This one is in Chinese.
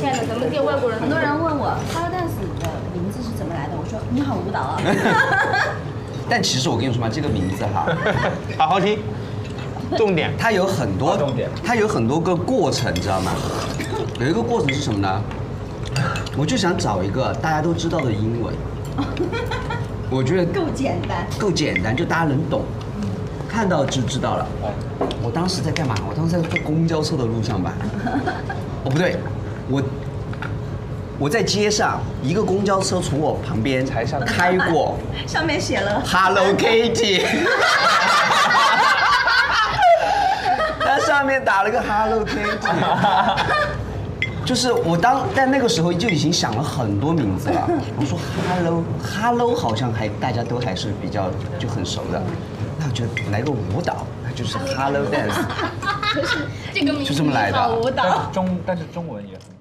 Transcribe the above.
亲爱的，咱们店外国人很多人问我 Hello Dance 的名字是怎么来的，我说你好舞蹈啊。 但其实我跟你说嘛，这个名字哈， 好好听，重点。 它有很多重点， 它有很多个过程，知道吗？有一个过程是什么呢？我就想找一个大家都知道的英文，我觉得够简单， 够简单，就大家能懂，看到就知道了。我当时在干嘛？我当时在坐公交车的路上吧？哦，不对，我在街上，一个公交车从我旁边开过， 上面写了 Hello Kitty， 它上面打了个 Hello Kitty， 就是但那个时候就已经想了很多名字了。我说 Hello 好像大家都还是比较就很熟的，那我觉得来个舞蹈，那就是 Hello Dance， 这个名字就这么来的。 舞蹈。 但是中文也很。